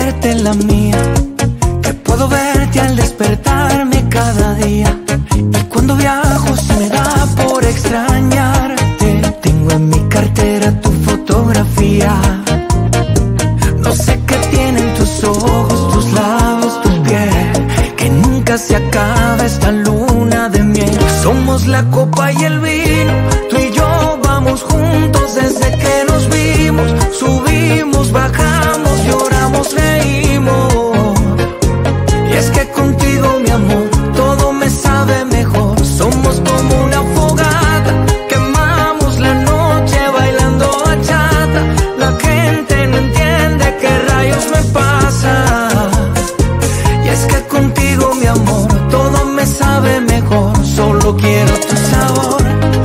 suerte la mía, que puedo verte al despertarme cada día. Y cuando viajo se me da por extrañarte. Tengo en mi cartera tu fotografía. No sé qué tienen tus ojos, tus labios, tu piel, que nunca se acaba esta luna de miel. Somos la copa y el vino, tú y yo vamos juntos desde que nos vimos. Subimos, bajamos, lloramos, reímos. Y es que contigo, mi amor, todo me sabe mejor. Somos como una fogata, quemamos la noche bailando bachata. La gente no entiende qué rayos me pasa. Y es que contigo, mi amor, todo me sabe mejor. Solo quiero tu sabor.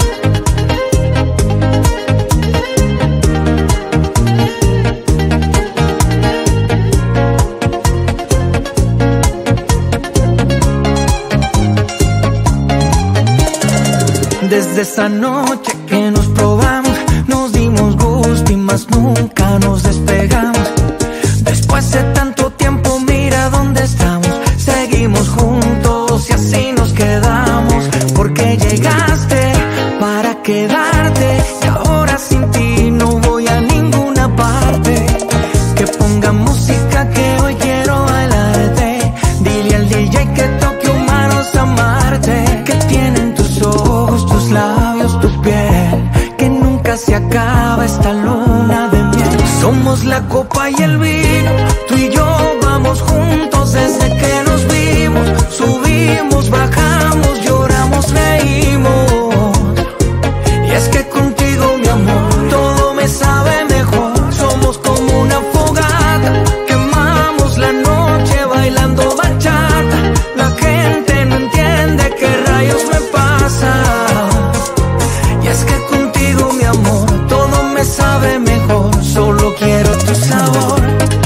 Desde esa noche que nos probamos, nos dimos gusto y más nunca nos despegamos. Después de tanto tiempo, mira dónde estamos. Seguimos juntos y así nos quedamos. Porque llegaste para quedarte y ahora sin ti no voy a ninguna parte. Que ponga música que hoy quiero bailarte. Dile al DJ que toque humanos amarte. Que tienen tus ojos, tus labios, tu piel, que nunca se acaba esta luna de miel. Somos la copa y el vino, tú y yo vamos juntos desde que nos vimos. Subimos, bajamos, lloramos, reímos. Y es que contigo, mi amor, todo me sabe mejor. Somos como una fogata, quemamos la noche bailando bachata. La gente no entiende qué rayos me pasa. Y es que contigo, mi amor, todo me sabe mejor. Solo quiero tu sabor.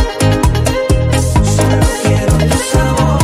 Solo quiero tu sabor.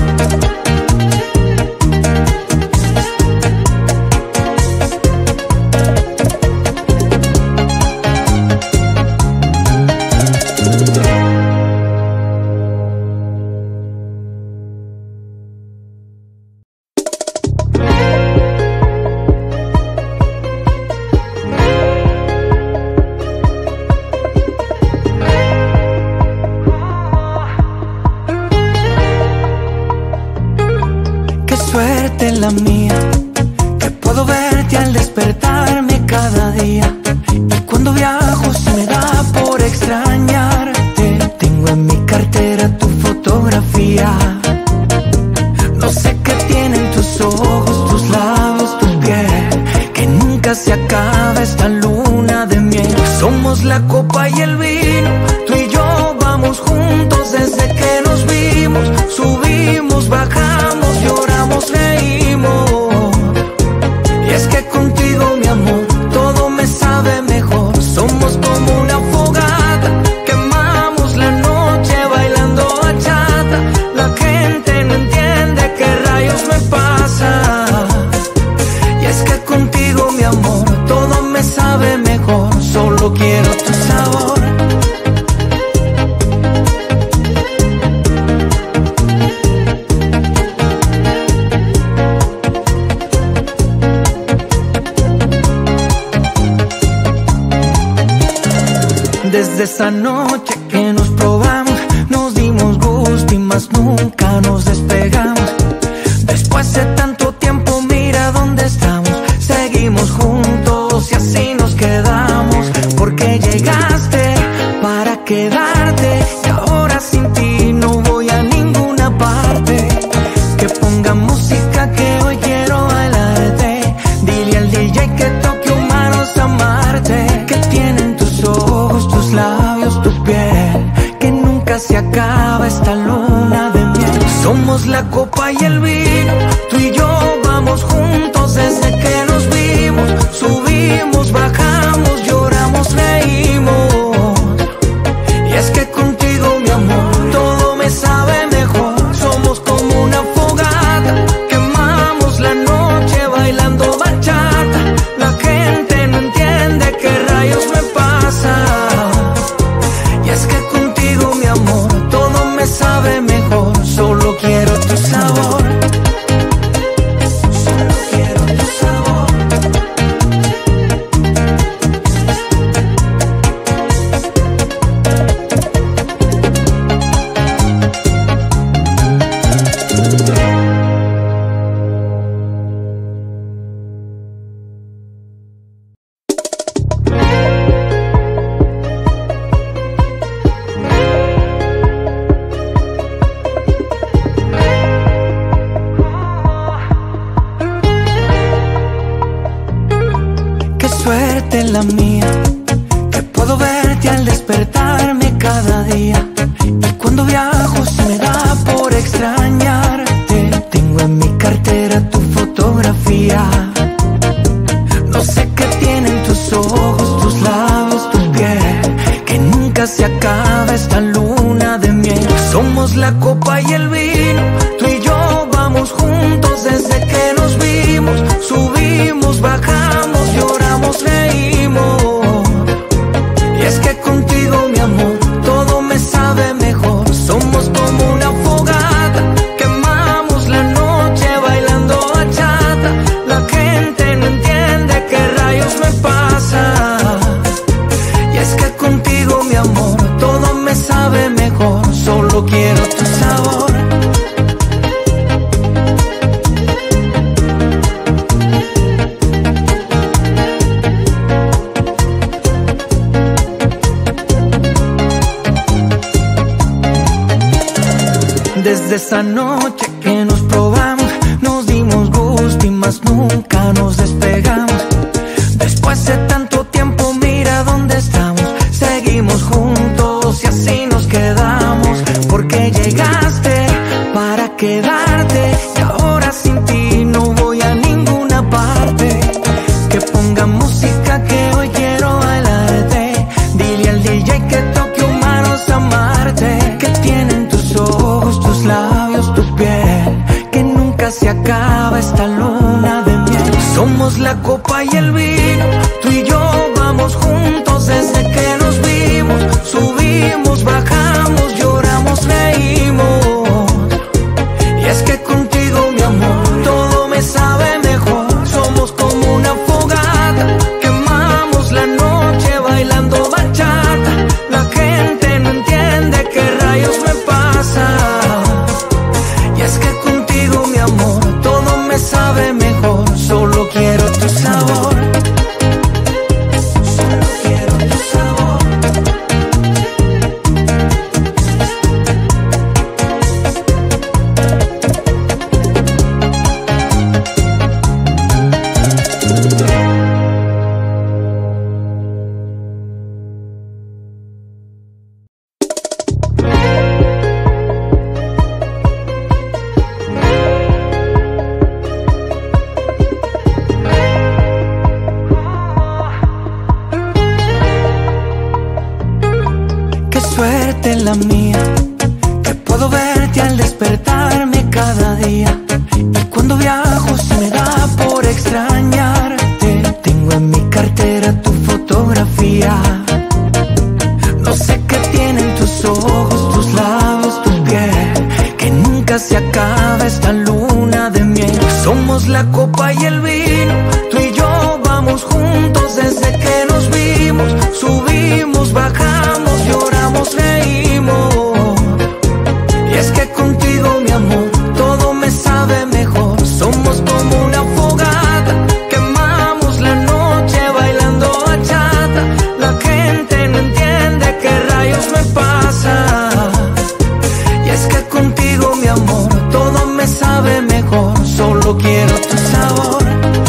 Qué suerte la mía, que puedo verte al despertarme cada día. Y cuando viajo se me da por extrañarte. Tengo en mi cartera tu fotografía. No sé qué tienen tus ojos, tus labios, tu piel, que nunca se acaba esta luna de miel. Somos la copa y el vino, tú y yo vamos juntos desde que nos vimos. Subimos, bajamos, lloramos, reímos. Y es que contigo, mi amor, todo me sabe mejor. Somos como una fogata, quemamos la noche bailando bachata. La gente no entiende qué rayos me pasa. Y es que contigo, mi amor, todo me sabe mejor. Solo quiero tu sabor. Desde esa noche que nos probamos, nos dimos gusto y más nunca nos despegamos. Después de tanto tiempo, mira dónde estamos. Seguimos juntos y así nos quedamos. Porque llegaste para quedarte y ahora sin ti no voy a ninguna parte. Que ponga música que hoy quiero bailarte. Dile al DJ que toque humanos amarte. Que tienen tus ojos, tus labios, tu piel, que nunca se acaba esta luna de miel. Somos la copa y el vino, tú y yo vamos juntos desde que nos vimos. Subimos, bajamos, lloramos, reímos. Y es que contigo, mi amor, todo me sabe mejor. Somos como una fogata, quemamos la noche bailando bachata. La gente no entiende qué rayos me pasa. Y es que contigo, mi amor, todo me la mía, que puedo verte al despertarme cada día. Y cuando viajo se me da por extrañarte. Tengo en mi cartera tu fotografía. No sé qué tienen tus ojos, tus labios, tu piel, que nunca se acaba esta luna de miel. Somos la copa y el vino, tú y yo vamos juntos desde que nos vimos. Subimos, bajamos, lloramos, reímos. Y es que contigo, mi amor, todo me sabe mejor. Somos como una fogata, quemamos la noche bailando bachata. La gente no entiende qué rayos me pasa. Y es que contigo, mi amor, todo me sabe mejor. Solo quiero tu sabor. Desde esa noche que nos probamos, nos dimos gusto y más nunca nos despegamos. Después de tanto tiempo, mira dónde estamos. Seguimos juntos y así nos quedamos. Porque llegaste para quedarte y ahora sin ti no voy a ninguna parte. Que ponga música que hoy quiero bailarte. Dile al DJ que toque humanos amarte. Que tienen tus ojos, tus labios, tu piel, que nunca se acaba esta luna de miel. Somos la copa y el vino, tú y yo vamos juntos desde que nos vimos. Subimos, bajamos, lloramos, reímos. Y es que contigo, mi amor, todo me sabe mejor. Somos como una fogata, quemamos la noche bailando bachata. La gente no entiende qué rayos me pasa. Y es que contigo, mi amor, todo me sabe mejor. Solo quiero tu sabor. Solo quiero tu sabor. Qué suerte la mía, que puedo verte al despertarme cada día. Y cuando viajo se me da por extrañarte. Tengo en mi cartera tu fotografía. No sé qué tienen tus ojos, tus labios, tu piel, que nunca se acaba esta luna de miel. Somos la copa y el vino, tú y yo vamos juntos desde que nos vimos. Subimos, bajamos, lloramos, reímos. Y es que contigo, mi amor, todo me sabe mejor. Somos como una fogata, quemamos la noche bailando bachata. La gente no entiende qué rayos me pasa. Y es que contigo, mi amor, todo me sabe mejor. Solo quiero tu sabor.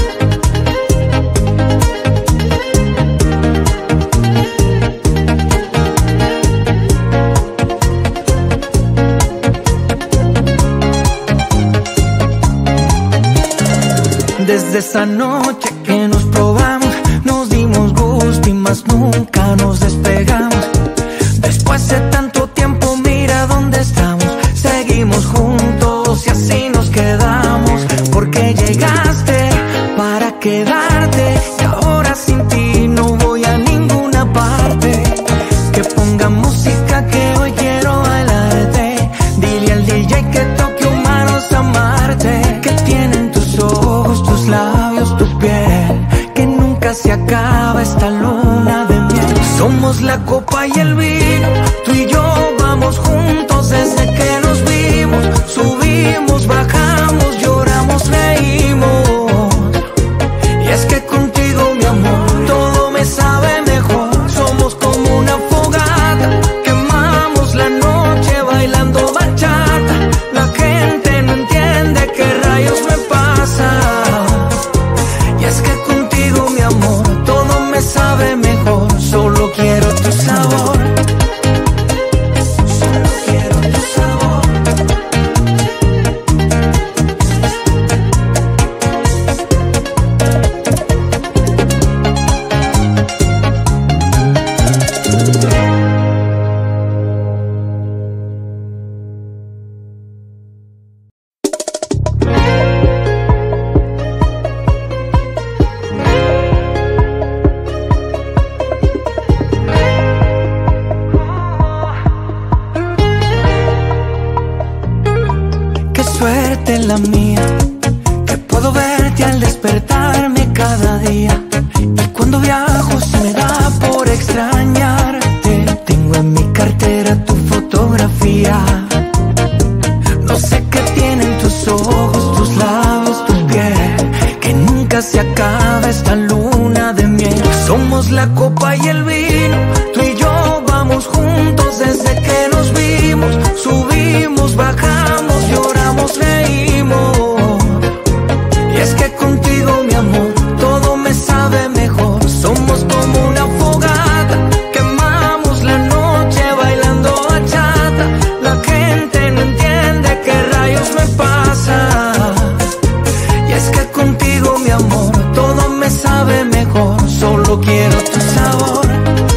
Desde esa noche que nos probamos, nos dimos gusto y más nunca nos despegamos. Después de tanto tiempo, mira dónde estamos. Seguimos juntos y así nos quedamos. Porque llegaste para quedarte y ahora sin ti no voy a ninguna parte. Que ponga música que hoy quiero bailarte. Dile al DJ que toque humanos amarte. Que tienen tus ojos, tus labios, tu piel, que nunca se acaba esta luna de miel. Somos la copa y el vino, tú y yo vamos juntos desde que nos vimos. Subimos, bajamos, lloramos, reímos. Y es que contigo, mi amor, todo me sabe mejor. Somos como una fogata, quemamos la noche bailando bachata. La gente no entiende qué rayos me pasa. Y es que contigo, mi amor, todo me sabe suerte la mía, que puedo verte al despertarme cada día. Y cuando viajo se me da por extrañarte. Tengo en mi cartera tu fotografía. No sé qué tienen tus ojos, tus labios, tu piel, que nunca se acaba esta luna de miel. Somos la copa y el vino, tú y yo vamos juntos desde que nos vimos. Subimos, bajamos, lloramos, reímos. Y es que contigo, mi amor, todo me sabe mejor. Somos como una fogata, quemamos la noche bailando bachata. La gente no entiende qué rayos me pasa. Y es que contigo, mi amor, todo me sabe mejor. Solo quiero tu sabor.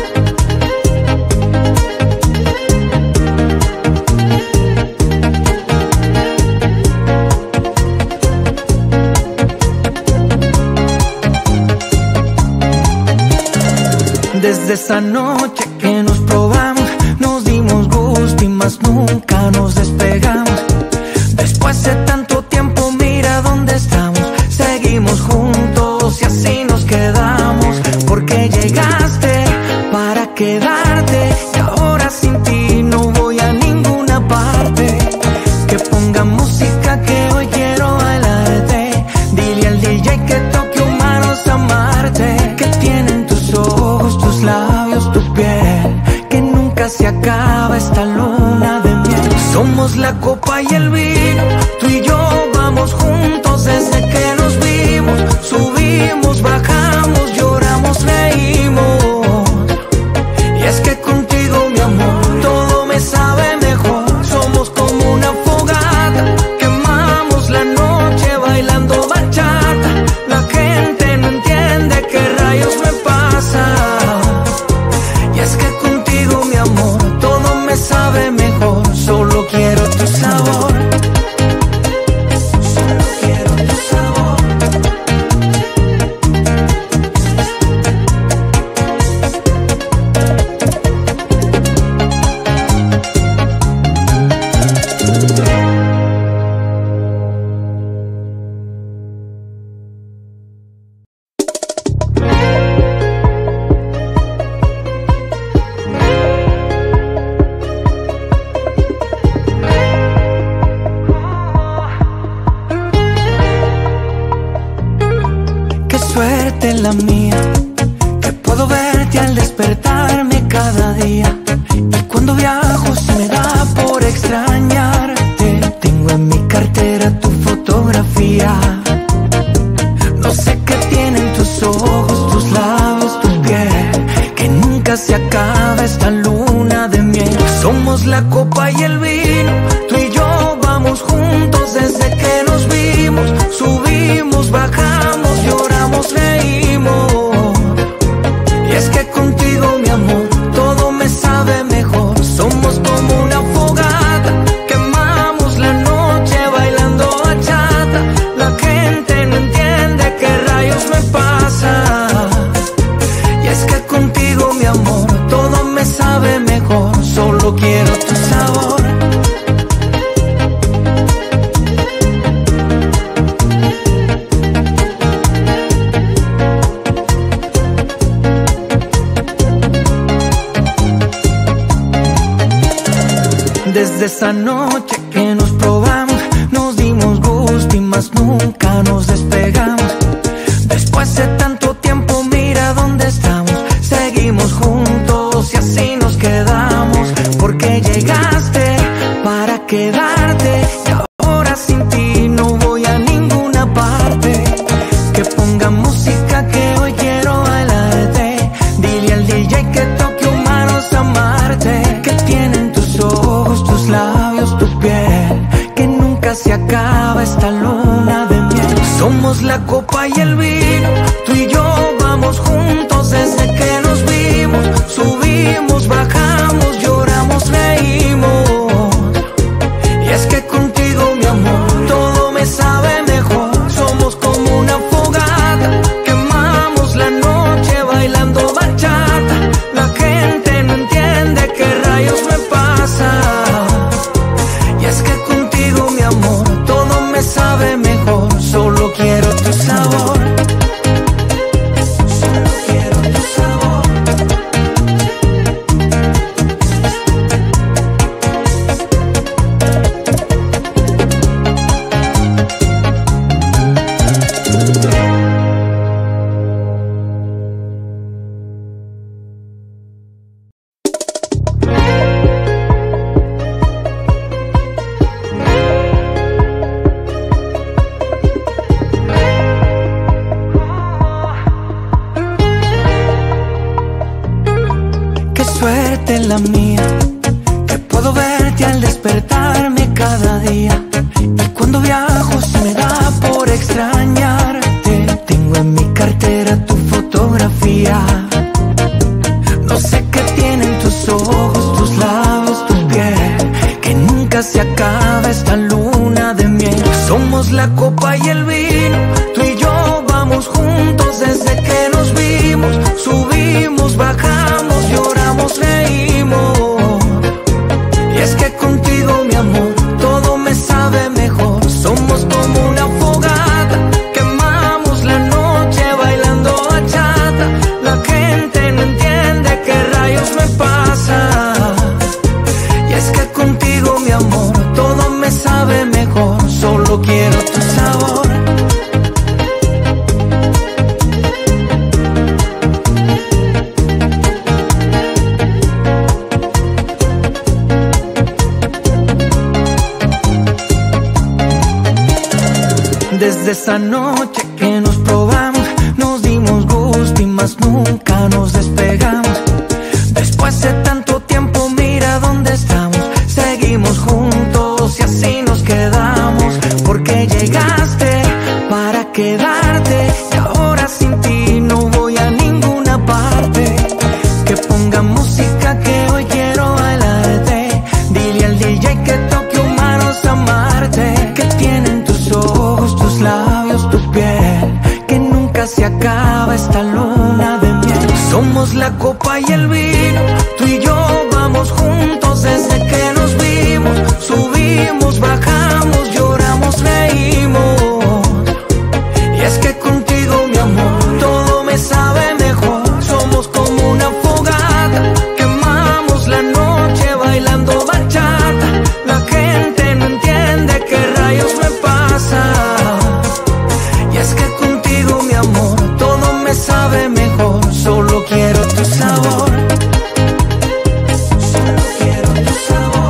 Desde esa noche que nos probamos, nos dimos gusto y más nunca nos despegamos. Después de tanto tiempo, mira dónde estamos. Seguimos juntos y así nos quedamos. Porque llegaste para quedarte y ahora sin ti no voy a ninguna parte. Que ponga música que hoy quiero bailarte. Dile al DJ que toque humanos amarte. Que tienen tus ojos, tus labios, tu piel, que nunca se acaba esta luna de miel. Somos la copa y el vino, tú y yo vamos juntos desde que nos vimos. Subimos, bajamos, lloramos, reímos. Y es que contigo, mi amor, todo me sabe mejor. Somos como una fogata, quemamos la noche bailando bachata. La gente no entiende qué rayos me pasa. Y es que contigo, mi amor, todo me sabe mejor. Solo quiero tu sabor. Solo quiero tu sabor. Qué suerte la mía, que puedo verte al despertarme cada día. Y cuando viajo se me da por extrañarte. Tengo en mi cartera tu fotografía. No sé qué tienen tus ojos, tus labios, tu piel, que nunca se acaba esta luna de miel. Somos la copa y el vino, tú y yo vamos juntos desde que nos vimos. Subimos, bajamos, lloramos, reímos. Y es que contigo, mi amor, todo me sabe mejor. Somos como una fogata, quemamos la noche bailando bachata. La gente no entiende qué rayos me pasa. Y es que contigo, mi amor, todo me sabe mejor. Solo quiero tu sabor. Desde esa noche que nos probamos, nos dimos gusto y más nunca nos despegamos. Después de tanto tiempo, mira dónde estamos. Seguimos juntos y así nos quedamos. Porque llegaste para quedarte y ahora sin ti no voy a ninguna parte. Que ponga música que hoy quiero bailarte. Dile al DJ que toque humanos amarte. Que tienen tus ojos, tus labios, tu piel, que nunca se acaba esta luna de miel. Somos la copa y el vino, tú y yo vamos juntos desde que nos vimos. Subimos, bajamos, lloramos, reímos. Y es que contigo, mi amor, todo me sabe mejor. Somos como una fogata, quemamos la noche bailando bachata. La gente no entiende qué rayos me pasa. Y es que contigo, mi amor, todo me la mía, que puedo verte al despertarme cada día. Y cuando viajo se me da por extrañarte. Tengo en mi cartera tu fotografía. No sé qué tienen tus ojos, tus labios, tu piel, que nunca se acaba esta luna de miel. Somos la copa y el vino, tú y yo vamos juntos desde que nos vimos. Subimos, bajamos, lloramos, reímos. Y es que contigo, mi amor, todo me sabe mejor. Somos como una fogata, quemamos la noche bailando bachata. La gente no entiende qué rayos me pasa. Y es que contigo, mi amor, todo me sabe mejor. Solo quiero tu sabor. Desde esa noche que nos probamos, nos dimos gusto y más nunca nos despegamos. Después de tanto tiempo, mira dónde estamos. Seguimos juntos y así nos quedamos. Porque llegaste para quedarte y ahora sin ti no voy a ninguna parte. Que ponga música que hoy quiero bailarte. Dile al DJ que toque humanos amarte. Que tienen tus ojos, tus labios, tu piel, que nunca se acaba esta luna de miel. Somos la copa y el vino, tú y yo vamos juntos desde que nos vimos. Subimos, bajamos, lloramos, reímos. Y es que contigo, mi amor, todo me sabe mejor. Somos como una fogata, quemamos la noche bailando bachata. La gente no entiende qué rayos me pasa. Y es que contigo, mi amor, todo me sabe mejor. Solo quiero tu sabor. Solo quiero tu sabor.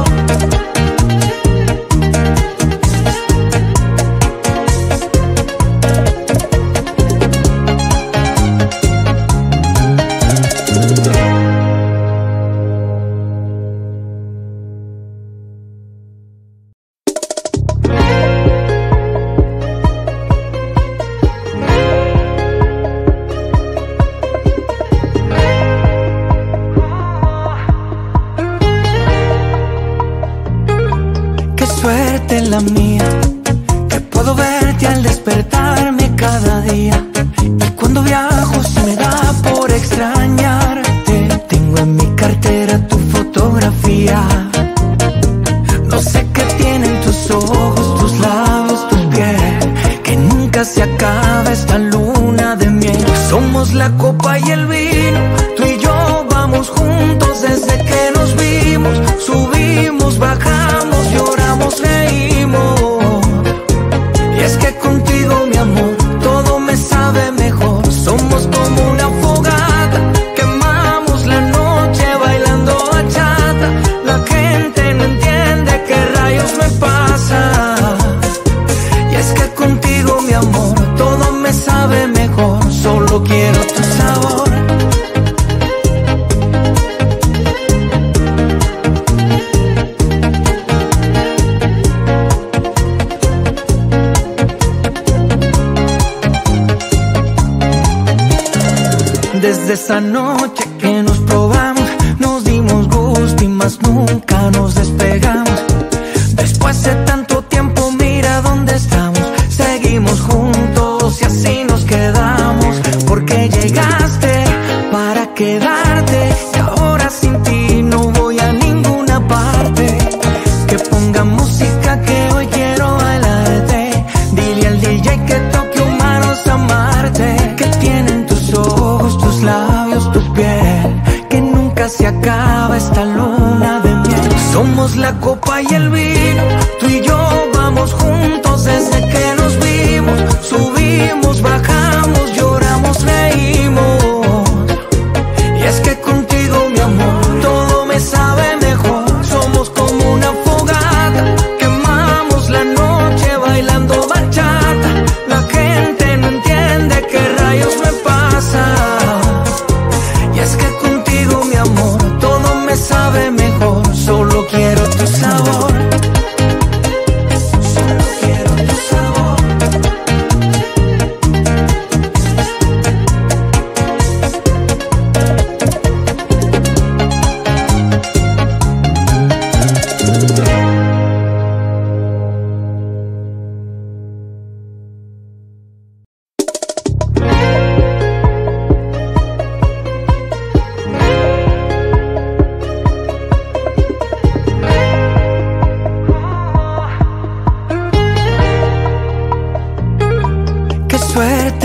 Qué suerte la mía, que puedo verte al despertarme cada día. Y cuando viajo se me da por extrañarte. Tengo en mi cartera tu fotografía. No sé qué tienen tus ojos, tus labios, tu piel, que nunca se acaba esta luna de miel. Somos la copa y el vino, tú y yo vamos juntos desde que nos vimos. Subimos, bajamos, lloramos, reímos. Y es que contigo, mi amor, todo me sabe mejor. Somos como una fogata, quemamos la noche bailando bachata. La gente no entiende qué rayos me pasa. Y es que contigo, mi amor, todo me sabe mejor. Solo quiero tu sabor. Desde esa noche que nos probamos, nos dimos gusto y más nunca nos despegamos. Después de tanto tiempo, mira dónde estamos. Seguimos juntos y así nos quedamos. Porque llegaste para quedarte y ahora sin ti no voy a ninguna parte. Que ponga música que hoy quiero bailarte. Dile al DJ que toque humanos amarte. Que tienen tus ojos, tus labios, tu piel, que nunca se acaba esta luna de miel. Somos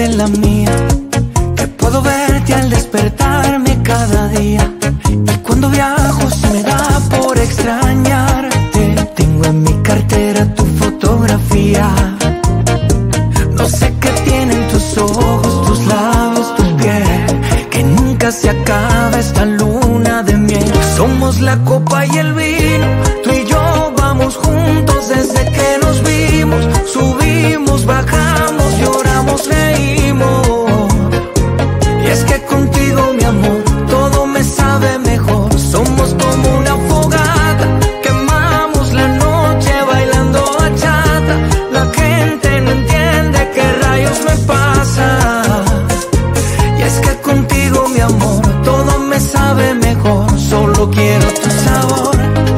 suerte la mía, que puedo verte al despertarme cada día. Y cuando viajo se me da por extrañarte. Tengo en mi cartera tu fotografía. No sé qué tienen tus ojos, tus labios, tu piel, que nunca se acaba esta luna de miel. Somos la copa y el vino, tú y yo vamos juntos desde que nos vimos. Subimos, bajamos, lloramos, reímos. Y es que contigo, mi amor, todo me sabe mejor. Somos como una fogata, quemamos la noche bailando bachata. La gente no entiende qué rayos me pasa. Y es que contigo, mi amor, todo me sabe mejor. Solo quiero tu sabor.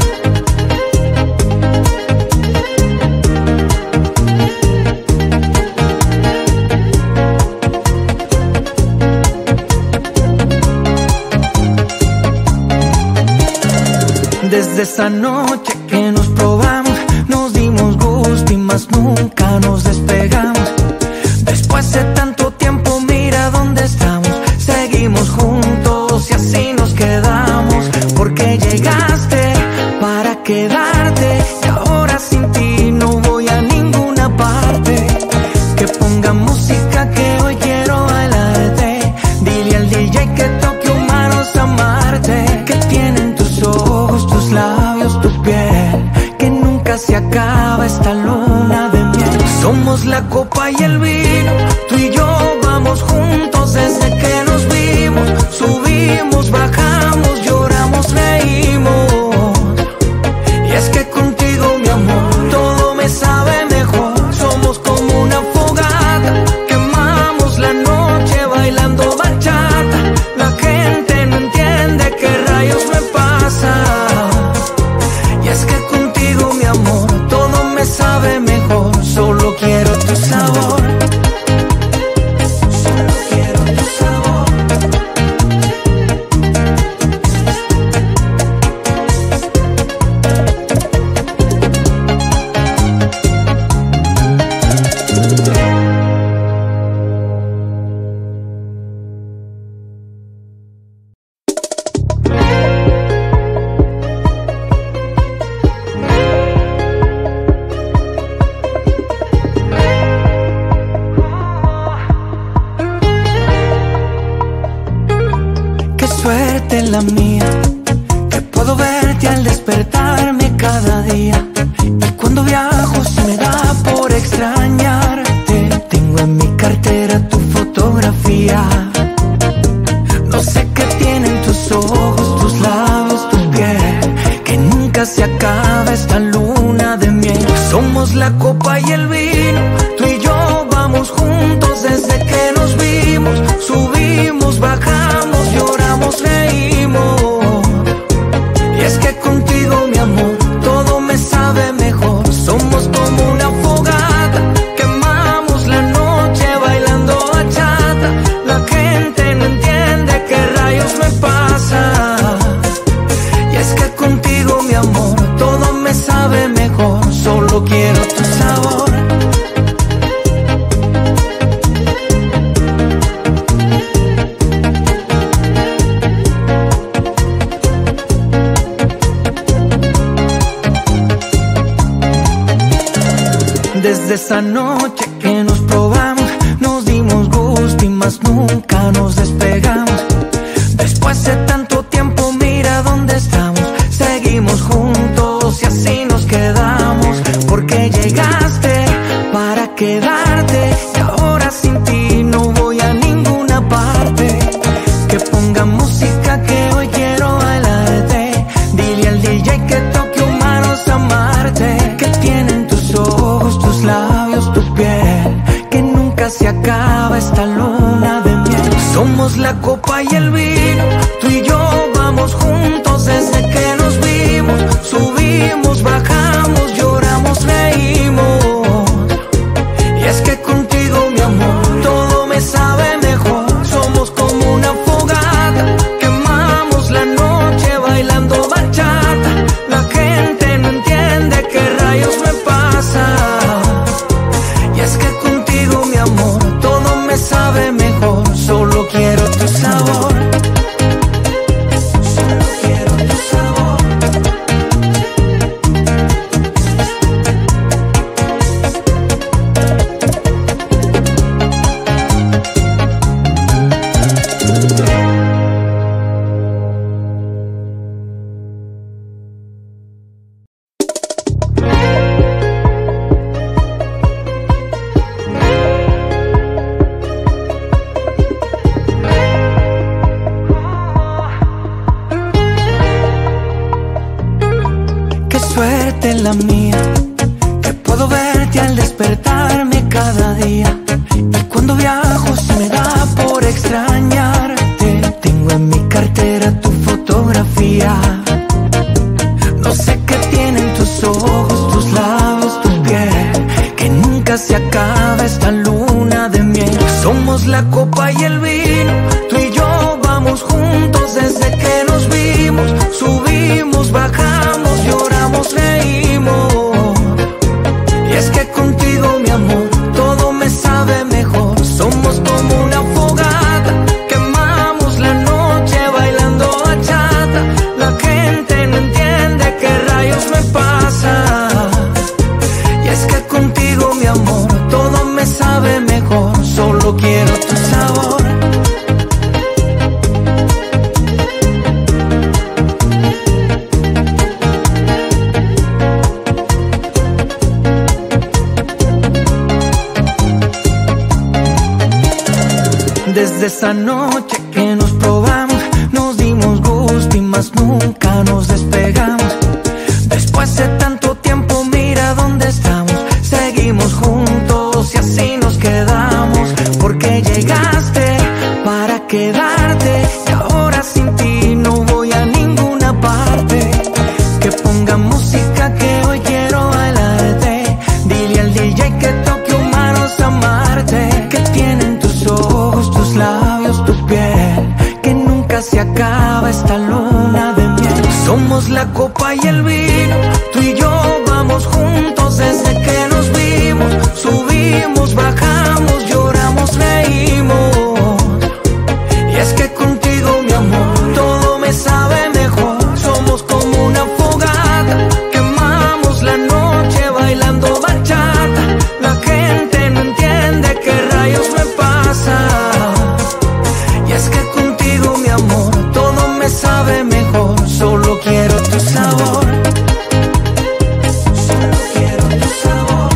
Desde esa noche que nos probamos, nos dimos gusto y más nunca nos despegamos. Después de tanto tiempo, mira dónde estamos. Seguimos juntos y así nos quedamos. Porque llegaste para quedarte y ahora sin ti no voy a ninguna parte. Que ponga música que hoy quiero bailarte. Dile al DJ que toque humanos amarte. Que tienen tus ojos, tus labios, tu piel, que nunca se acaba esta luna de miel. Somos la copa y el vino, tú y yo vamos juntos desde que nos vimos. Subimos, bajamos, lloramos, reímos. Y es que contigo, mi amor, todo me sabe mejor. Somos como una fogata, quemamos la noche bailando bachata. La gente no entiende qué rayos me pasa. Y es que contigo, mi amor, todo me sabe mejor. Solo quiero tu sabor. Solo quiero tu sabor. Qué suerte la mía, que puedo verte al despertarme cada día. Y cuando viajo se me da por extrañarte. Tengo en mi cartera tu fotografía. No sé qué tienen tus ojos, tus labios, tu piel, que nunca se acaba esta luna de miel. Somos la copa y el vino, tú y yo vamos juntos desde que nos vimos. Subimos, bajamos, lloramos, reímos. Y es que contigo, mi amor, todo me sabe mejor. Somos como una fogata, quemamos la noche bailando bachata. La gente no entiende qué rayos me pasa. Y es que contigo, mi amor, todo me sabe mejor. Solo quiero tu sabor. Desde esa noche que nos probamos, nos dimos gusto y más nunca nos despegamos. Después de tanto tiempo, mira dónde estamos. Seguimos juntos y así nos quedamos. Porque llegaste para quedarte y ahora sin ti no voy a ninguna parte. Que ponga música que hoy quiero bailarte. Dile al DJ que toque humanos amarte. Que tienen tus ojos, tus labios, tu piel, que nunca se acaba esta luna de miel. Somos la copa y el vino, tú y yo vamos juntos desde que nos vimos. Subimos, bajamos, lloramos, reímos. Y es que contigo, mi amor, todo me sabe mejor. Somos como una fogata, quemamos la noche bailando bachata. La gente no entiende qué rayos me pasa. Y es que contigo, mi amor, todo me sabe la mía, que puedo verte al despertarme cada día. Y cuando viajo se me da por extrañarte. Tengo en mi cartera tu fotografía. No sé qué tienen tus ojos, tus labios, tu piel, que nunca se acaba esta luna de miel. Somos la copa y el vino, tú y yo vamos juntos desde que nos vimos. Subimos, bajamos, lloramos, reímos. Y es que contigo, mi amor, todo me sabe mejor. Somos como una fogata, quemamos la noche bailando bachata. La gente no entiende qué rayos me pasa. Y es que contigo, mi amor, todo me sabe mejor. Solo quiero tu sabor. Desde esa noche que nos probamos, nos dimos gusto y más nunca nos despegamos. Después de tanto tiempo, mira dónde estamos. Seguimos juntos y así nos quedamos. Porque llegaste para quedarte y ahora sin ti no voy a ninguna parte. Que ponga música que hoy quiero bailarte. Dile al DJ que toque humanos amarte. Que tienen tus ojos, tus labios, tu piel, que nunca se acaba esta luna de miel. Somos la copa y el vino, tú y yo vamos juntos desde que nos vimos. Subimos, bajamos, lloramos, reímos. Y es que contigo, mi amor, todo me sabe mejor. Somos como una fogata, quemamos la noche bailando bachata. La gente no entiende qué rayos me pasa. Y es que contigo, mi amor, todo me sabe mejor. Solo quiero tu sabor. Solo quiero tu sabor.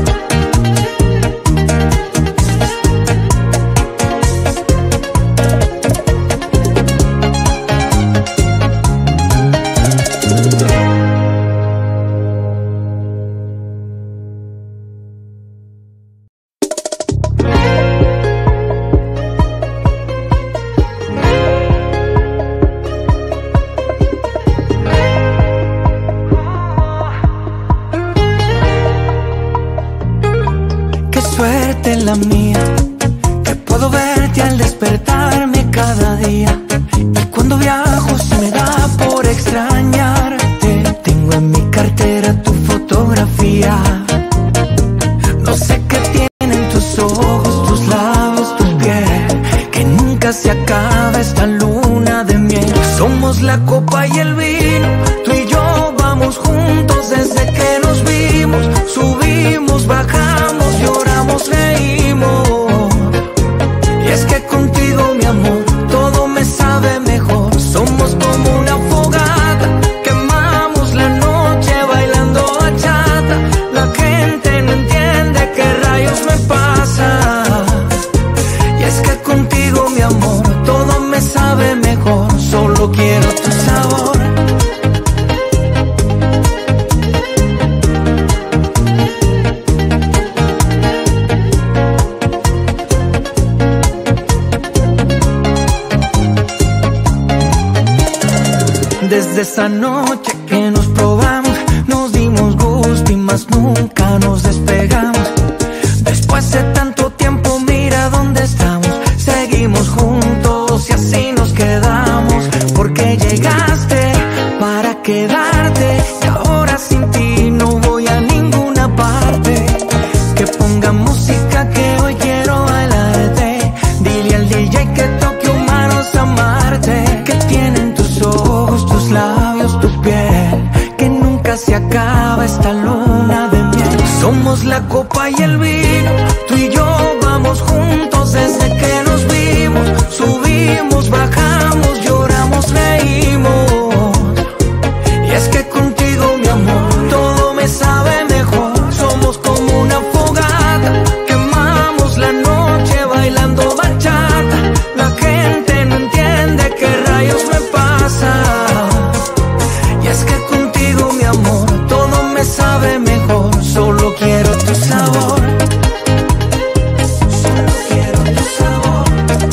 Qué suerte la mía, que puedo verte al despertarme cada día. Y cuando viajo se me da por extrañarte. Tengo en mi cartera tu fotografía. No sé qué tienen tus ojos, tus labios, tu piel, que nunca se acaba esta luna de miel. Somos la copa y el vino, tú y yo vamos juntos desde que nos vimos. Subimos, bajamos, lloramos, reímos. Y es que contigo, mi amor, todo me sabe mejor. Somos como una fogata, quemamos la noche bailando bachata. La gente no entiende qué rayos me pasa. Y es que contigo, mi amor, todo me sabe mejor. Solo quiero tu sabor. Desde esa noche que nos probamos, nos dimos gusto y más nunca nos despegamos. Después de tanto tiempo, mira dónde estamos. Seguimos juntos y así nos quedamos. Porque llegaste para quedarte y ahora sin ti no voy a ninguna parte. Que ponga música que hoy quiero bailarte. Dile al DJ que toque humanos amarte. Que tienen tus ojos, tus labios, tu piel, que nunca se acaba esta luna de miel. Somos la copa y el vino, tú y yo vamos juntos desde que nos vimos. Subimos, bajamos, lloramos, reímos. Y es que contigo, mi amor, todo me sabe mejor. Somos como una fogata, quemamos la noche bailando bachata. La gente no entiende qué rayos me pasa. Y es que contigo, mi amor, todo me sabe mejor. Solo quiero tu sabor. Solo quiero tu sabor.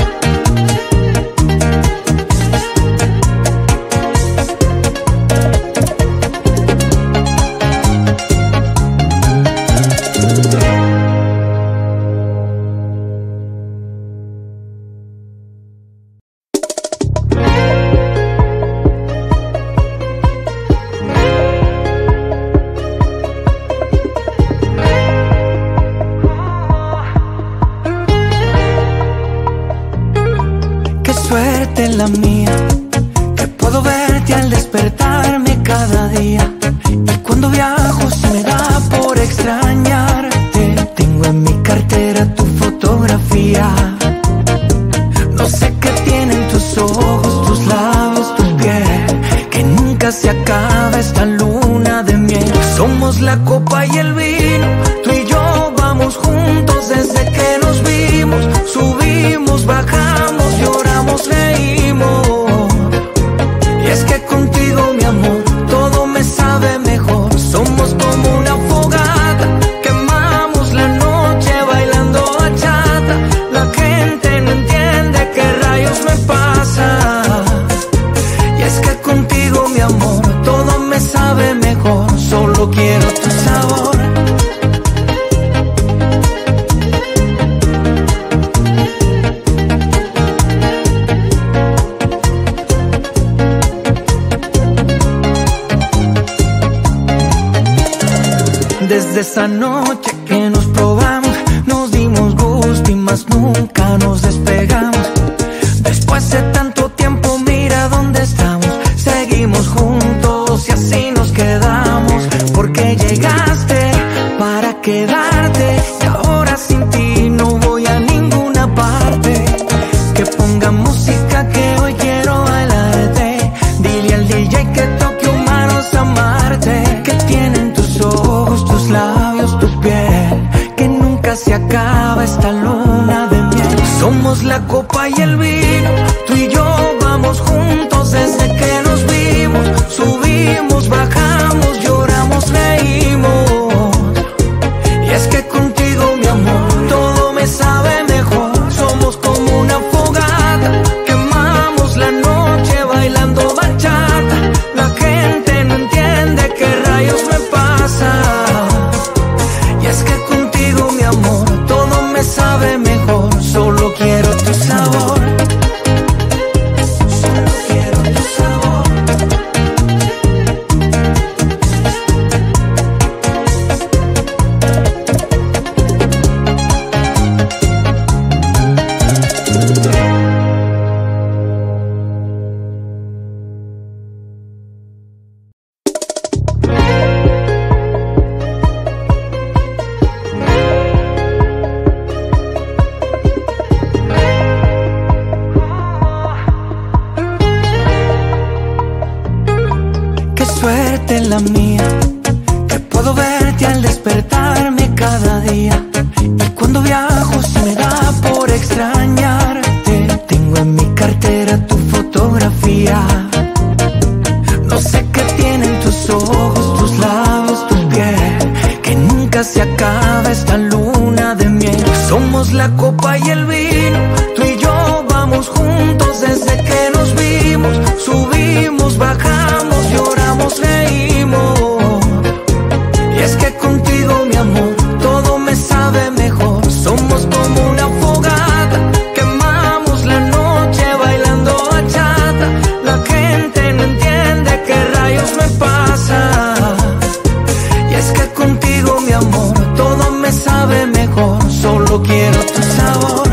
Suerte la mía, que puedo verte al despertarme cada día. Y cuando viajo se me da por extrañarte. Tengo en mi cartera tu fotografía. No sé qué tienen tus ojos, tus labios, tu piel, que nunca se acaba esta luna de miel. Somos la copa y el vino, tú y yo vamos juntos desde que nos vimos. Subimos, bajamos, lloramos, reímos. Y es que contigo, mi amor, todo me sabe mejor. Somos como una fogata, quemamos la noche bailando bachata. La gente no entiende qué rayos me pasa. Y es que contigo, mi amor, todo me sabe mejor. Solo quiero tu sabor. Desde esa noche que nos probamos, nos dimos gusto y más nunca nos despegamos. Después de tanto tiempo, mira dónde estamos. Seguimos juntos y así nos quedamos. Porque llegaste para quedarte y ahora sin ti no voy a ninguna parte. Que ponga música que hoy quiero bailarte. Dile al DJ que toque humanos amarte. Que tienen tus ojos, tus labios, tu piel, que nunca se acaba esta luna de miel. Somos la copa y el vino, tú y yo vamos juntos desde que nos vimos. Subimos, bajamos, lloramos, reímos. Y es que contigo, mi amor, todo me sabe mejor. Somos como una fogata, quemamos la noche bailando bachata. La gente no entiende qué rayos me pasa. Y es que contigo, mi amor, todo me sabe mejor. Solo quiero tu sabor. Solo quiero tu sabor. Qué suerte la mía, que puedo verte al despertarme cada día. Y cuando viajo se me da por extrañarte. Tengo en mi cartera tu fotografía. No sé qué tienen tus ojos, tus labios, tu piel, que nunca se acaba esta luna de miel. Somos la copa y el vino, tú y yo vamos juntos desde que nos vimos. Subimos, bajamos, lloramos, reímos. Y es que contigo, mi amor, todo me sabe mejor. Somos como una fogata, quemamos la noche bailando bachata. La gente no entiende qué rayos me pasa. Y es que contigo, mi amor, todo me sabe mejor. Solo quiero tu sabor.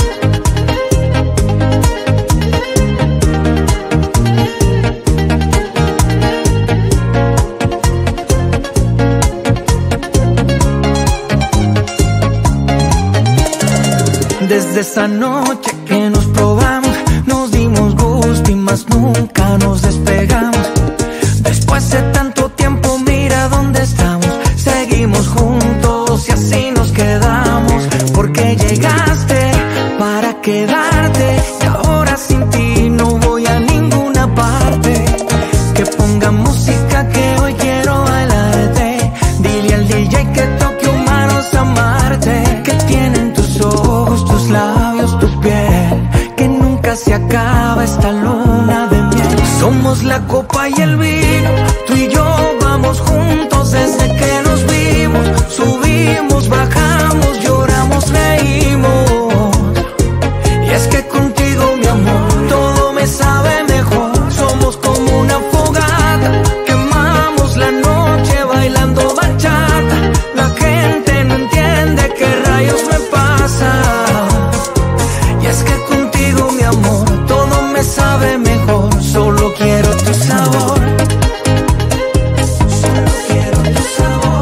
Desde esa noche que nos probamos, nos dimos gusto y más nunca nos despegamos. Después de tanto tiempo, mira dónde estamos. Seguimos juntos y así nos quedamos. Porque llegaste para quedarte y ahora sin ti no voy a ninguna parte. Que ponga música que hoy quiero bailarte. Dile al DJ que toque humanos amarte. Que tienen tus ojos, tus labios, tu piel, que nunca se acaba esta luna de miel. Somos la copa y el vino, tú y yo vamos juntos desde que nos vimos. Subimos, bajamos, lloramos, reímos. Y es que contigo, mi amor, todo me sabe mejor. Somos como una fogata, quemamos la noche bailando bachata. La gente no entiende qué rayos me pasa. Y es que contigo, mi amor, todo me sabe mejor. Solo quiero tu sabor. Solo quiero tu sabor.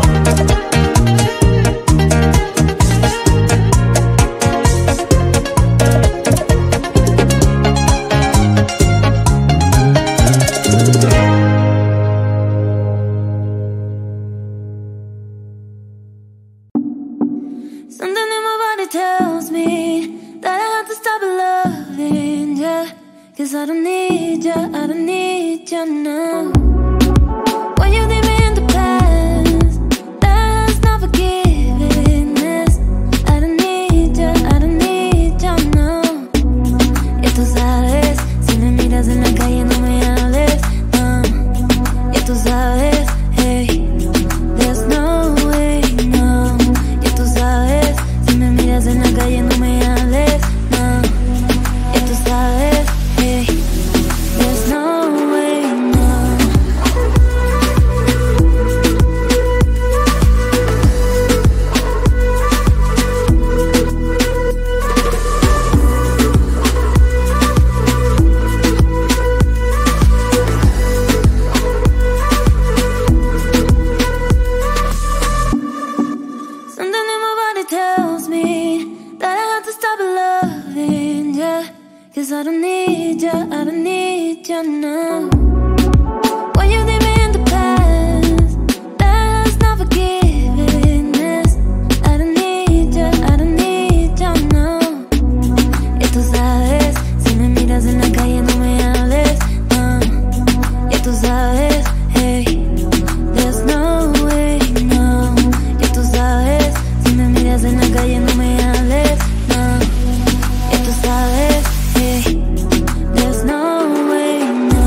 Something in my body tells me that I have to stop loving ya, 'cause I don't need ya, I don't need ya now. When you leave me in the past, that's not forgiveness. I don't need ya, I don't need ya now. Y tú sabes, si me miras en la calle no me hables, no. Y tú sabes, hey, there's no way, no. Y tú sabes, si me miras en la calle no me hables, no. Y tú sabes, hey, there's no way, no. Something in my body tells me that I have to stop loving ya, 'cause I don't need ya, I don't need ya now. When you leave me in the past, that's not forgiveness. I don't need ya, I don't need ya now. Y tú sabes, si me miras en la calle no me hables, no. Y tú sabes, hey, there's no way, no. Y tú sabes, si me miras en la calle no me hables, no. Y tú sabes, hey, there's no way, no.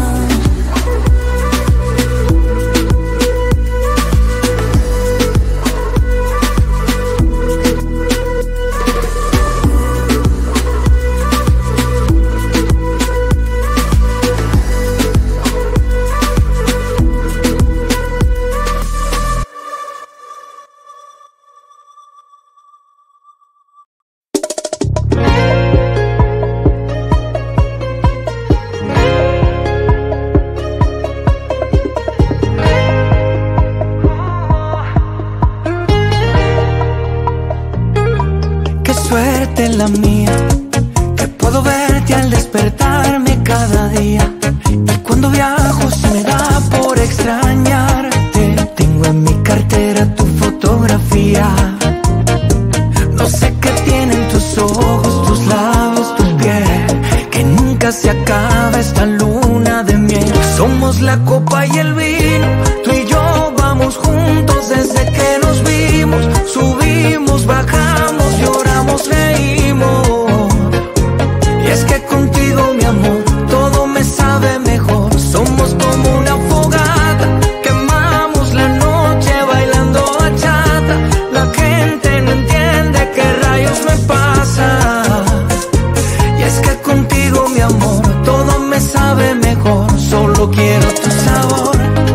Qué suerte la mía, que puedo verte al despertarme cada día. Y cuando viajo se me da por extrañarte. Tengo en mi cartera tu fotografía. No sé qué tienen tus ojos, tus labios, tu piel, que nunca se acaba esta luna de miel. Somos la copa y el vino, tú y yo vamos juntos desde que nos vimos. Subimos, bajamos, lloramos, reímos. Y es que contigo, mi amor, todo me sabe mejor. Somos como una fogata, quemamos la noche bailando bachata. La gente no entiende qué rayos me pasa. Y es que contigo, mi amor, todo me sabe mejor. Solo quiero tu sabor.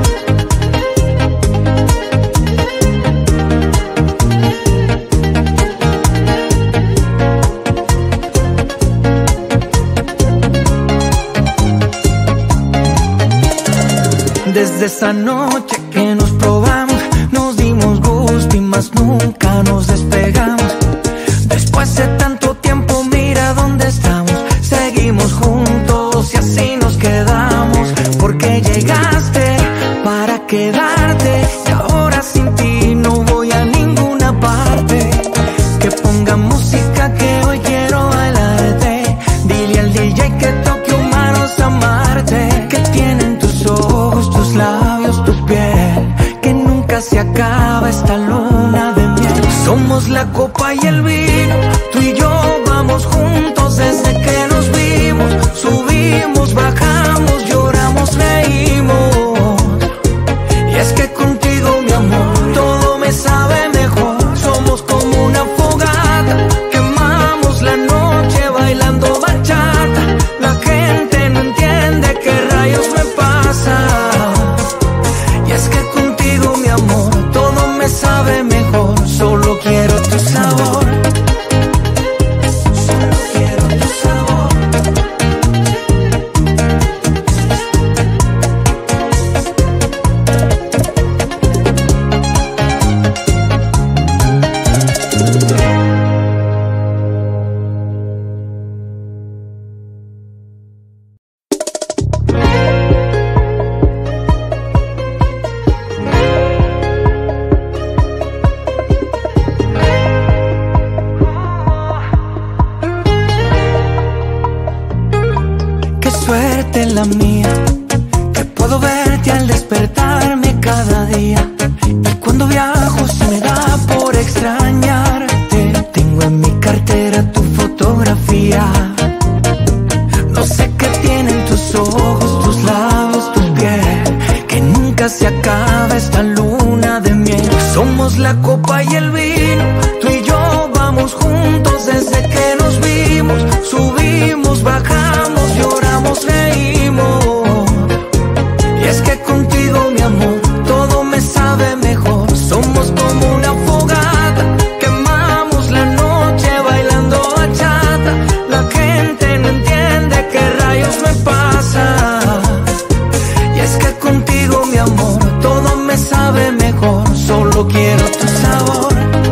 Desde esa noche que nos probamos, nos dimos gusto y más nunca nos despegamos. Después de tanto tiempo, mira dónde estamos. Seguimos juntos y así nos quedamos. Porque llegaste para quedarte y ahora sin ti no voy a ninguna parte. Que ponga música que hoy quiero bailarte. Dile al DJ que toque humanos amarte. Que tienen tus ojos, tus labios, tu piel, que nunca se acaba esta luz. Somos la copa y el vino, tú y yo vamos juntos desde que nos vimos. Subimos, bajamos, lloramos, reímos. Y es que contigo, mi amor, todo me sabe mejor. Somos como una fogata, quemamos la noche bailando bachata. La gente no entiende qué rayos me pasa. Y es que contigo, mi amor, todo me sabe mejor. Solo quiero tu sabor. Solo quiero tu sabor. Qué suerte la mía, que puedo verte al despertarme cada día. Y cuando viajo se me da por extrañarte. Tengo en mi cartera tu fotografía. No sé qué tienen tus ojos, tus labios, tu piel, que nunca se acaba esta luna de miel. Somos la copa y el vino, tú y yo vamos juntos desde que nos vimos. Subimos, bajamos, lloramos, reímos. Y es que contigo, mi amor, todo me sabe mejor. Somos como una fogata, quemamos la noche bailando bachata. La gente no entiende qué rayos me pasa. Y es que contigo, mi amor, todo me sabe mejor. Solo quiero tu sabor.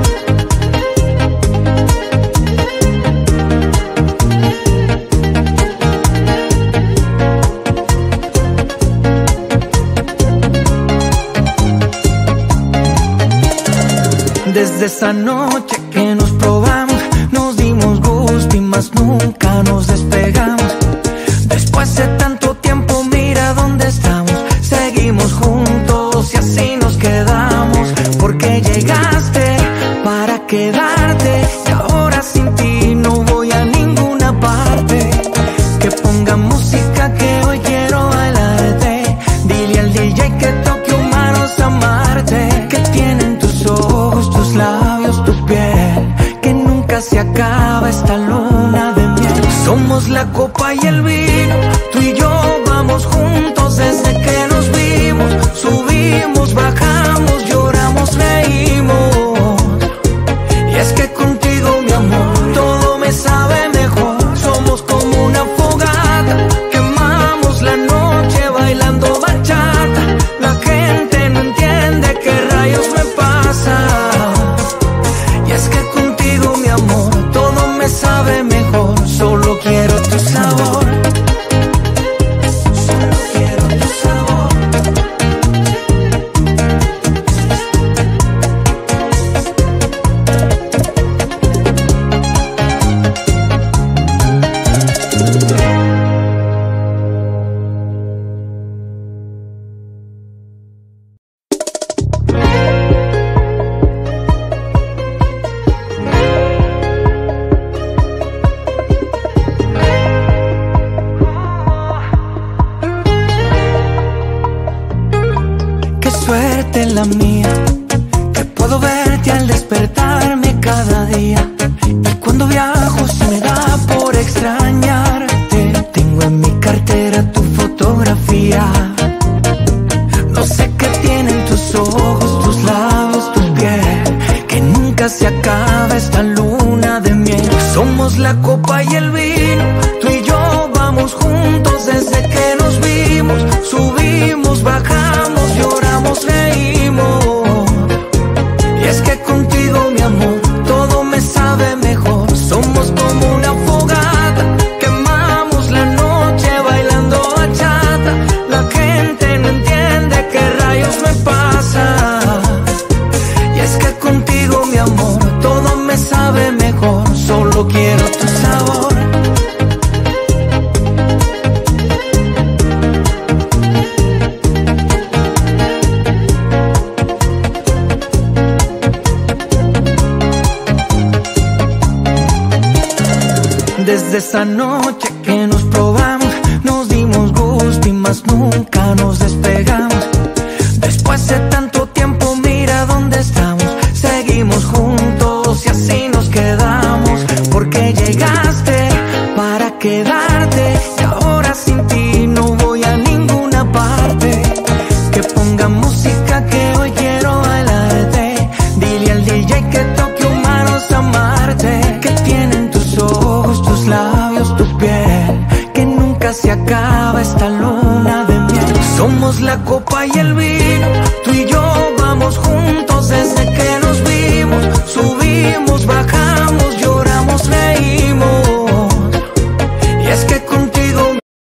Desde esa noche que nos probamos, nos dimos gusto y más nunca nos despegamos. Después de tanto tiempo, mira dónde estamos. Seguimos juntos y así nos quedamos. Porque llegaste para quedarte y ahora sin ti no voy a ninguna parte. Que ponga música que hoy quiero bailarte. Dile al DJ que toque humanos amarte. Que tienen tus ojos, tus labios, tu piel, que nunca se acaba esta luna de miel. Somos la copa y el vino, tú y yo vamos juntos desde que nos vimos. Subimos, bajamos, lloramos, reímos. Y es que contigo, mi amor, todo me sabe mejor. Somos como una fogata, quemamos la noche bailando bachata. La gente no entiende qué rayos me pasa. Y es que contigo, mi amor, todo me sabe mejor. Solo quiero tu sabor. Solo quiero tu sabor. Qué suerte la mía, que puedo verte al despertarme cada día. Y cuando viajo se me da por extrañarte. Tengo en mi cartera tu fotografía. No sé qué tienen tus ojos, tus labios, tu piel, que nunca se acaba esta luna de miel. Somos la copa y el vino, tú y yo vamos juntos desde que nos vimos. Subimos, bajamos, lloramos, reímos. Y es que contigo, mi amor, todo me sabe mejor. Somos como una fogata, quemamos la noche bailando bachata. La gente no entiende qué rayos me pasa. Y es que contigo, mi amor, todo me sabe mejor. Solo quiero tu sabor. Desde esa noche que nos probamos, nos dimos gusto y más nunca nos despegamos. Después de tanto tiempo, mira dónde estamos. Seguimos juntos y así nos quedamos. Porque llegaste para quedarte y ahora sin ti no voy a ninguna parte. Que ponga música que hoy quiero bailarte. Dile al DJ que toque humanos amarte. Que tienen tus ojos, tus labios, tu piel, que nunca se acaba esta luna de miel. Somos la copa y el vino, tú y yo vamos juntos desde que nos vimos. Subimos, bajamos, lloramos, reímos. Y es que contigo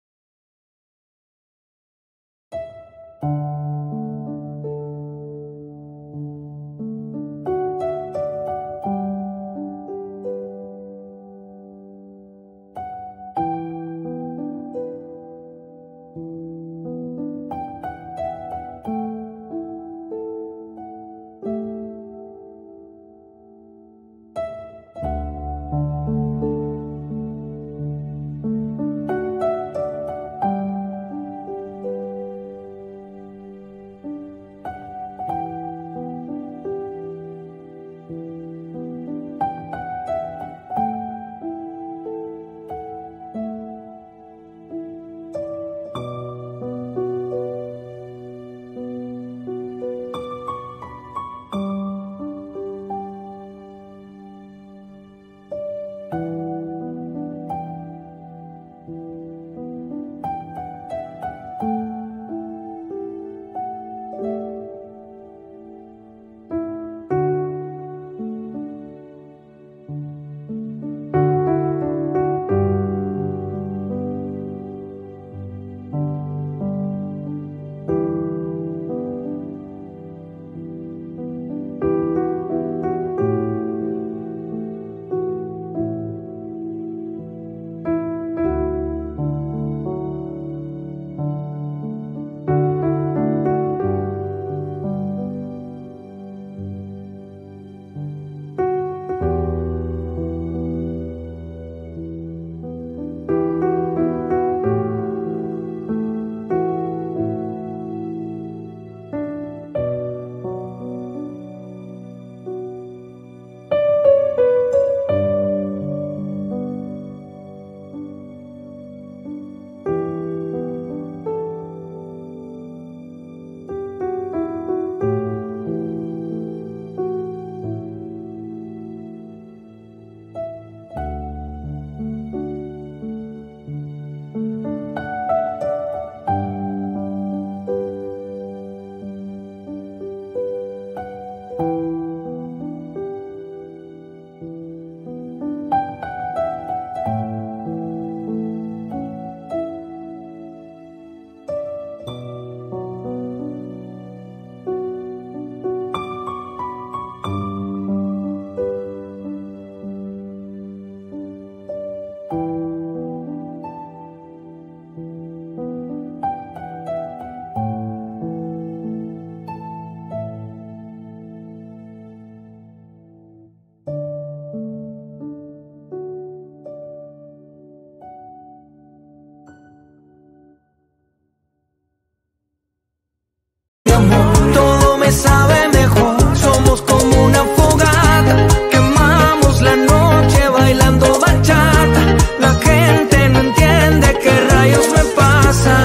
todo me sabe mejor. Somos como una fogata, quemamos la noche bailando bachata. La gente no entiende qué rayos me pasa.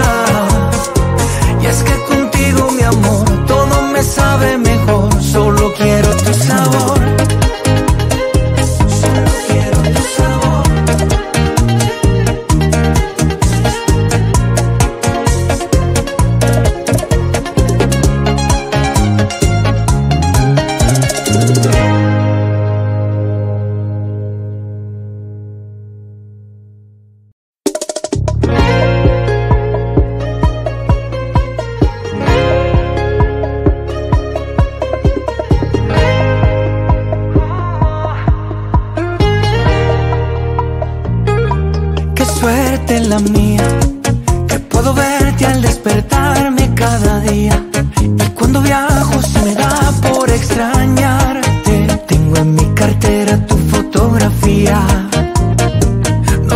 Y es que contigo, mi amor, todo me sabe mejor. Solo quiero tu sabor. Solo quiero tu sabor. Suerte la mía, que puedo verte al despertarme cada día. Y cuando viajo se me da por extrañarte. Tengo en mi cartera tu fotografía.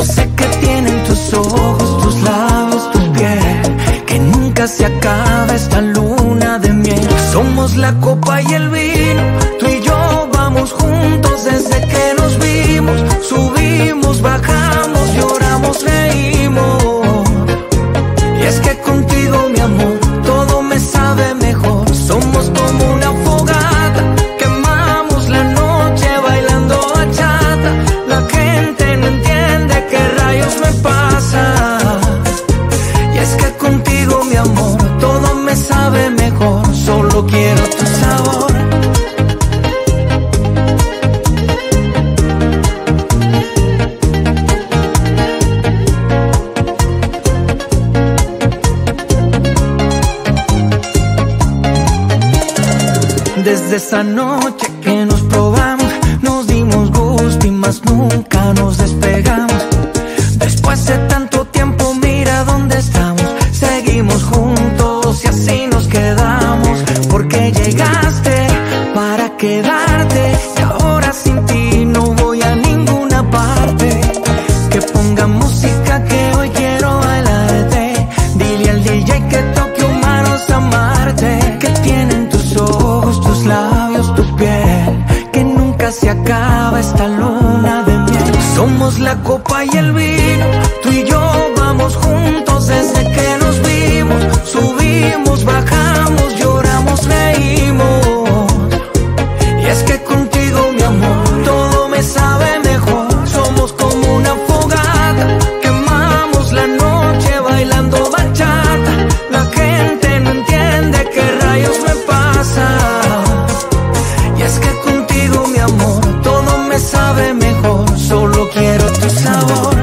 esa noche que nos probamos, nos dimos gusto y más nunca nos despegamos. Después de tanto tiempo, mira dónde estamos. Seguimos juntos y así nos quedamos. Porque llegaste para quedarte y ahora sin ti no voy a ninguna parte. Que ponga música que hoy quiero bailarte. Dile al DJ que toque humanos amarte. Que tienen tus ojos, tus labios, tu piel, que nunca se acaba esta luna de miel. Somos la copa y el vino, tú y yo vamos juntos desde que nos vimos. Subimos, bajamos, lloramos, reímos. Y es que contigo, mi amor, todo me sabe mejor. Somos como una fogata, quemamos la noche bailando bachata. La gente no entiende qué rayos me pasa. Y es que contigo, mi amor, todo me sabe mejor. Solo quiero tu sabor.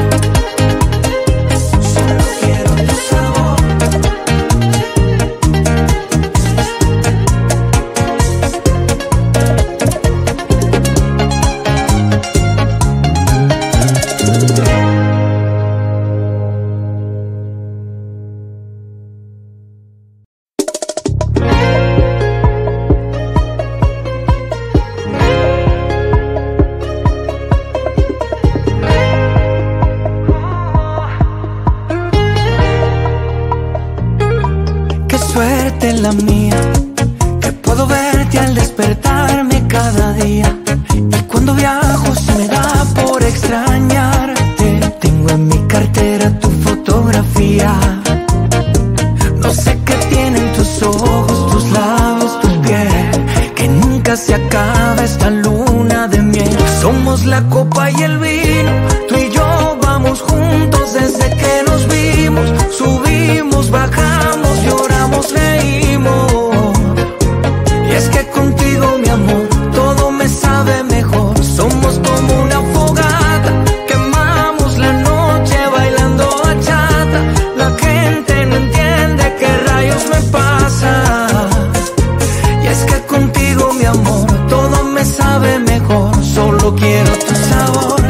Solo quiero tu sabor. Qué suerte la mía, que puedo verte al despertarme cada día. Y cuando viajo se me da por extrañarte. Tengo en mi cartera tu fotografía. No sé qué tienen tus ojos, tus labios, tu piel, que nunca se acaba esta luna de miel. Somos la copa y el vino, tú y yo vamos juntos desde que nos vimos. Subimos, bajamos, lloramos, reímos. Y es que contigo, mi amor, todo me sabe mejor. Somos como una fogata, quemamos la noche bailando bachata. La gente no entiende qué rayos me pasa. Y es que contigo, mi amor, todo me sabe mejor. Solo quiero tu sabor.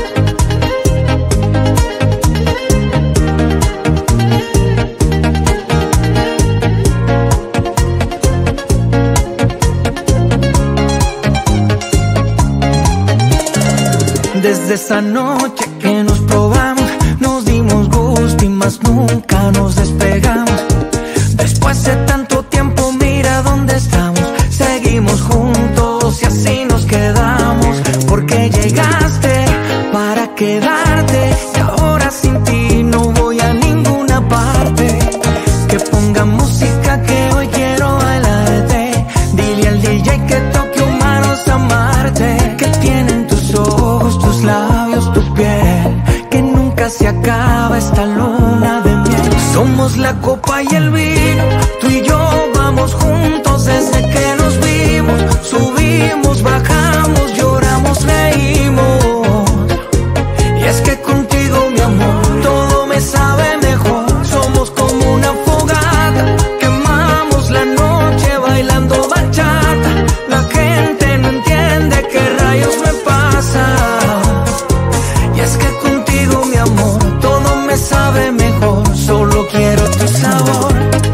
Desde esa noche que nos probamos, nos dimos gusto y más nunca nos despegamos. Después de tanto tiempo, mira dónde estamos. Seguimos juntos y así nos quedamos. Porque llegaste para quedarte y ahora sin ti no voy a ninguna parte. Que ponga música que hoy quiero bailarte. Dile al DJ que toque humanos amarte. Que tienen tus ojos, tus labios, tu piel, que nunca se acaba esta luna de miel. Somos la copa y el vino, tú y yo vamos juntos desde que nos vimos. Subimos, bajamos, lloramos, reímos. Y es que contigo, mi amor, todo me sabe mejor. Somos como una fogata, quemamos la noche bailando bachata. La gente no entiende qué rayos me pasa. Y es que contigo, mi amor, todo me sabe mejor. Solo quiero tu sabor.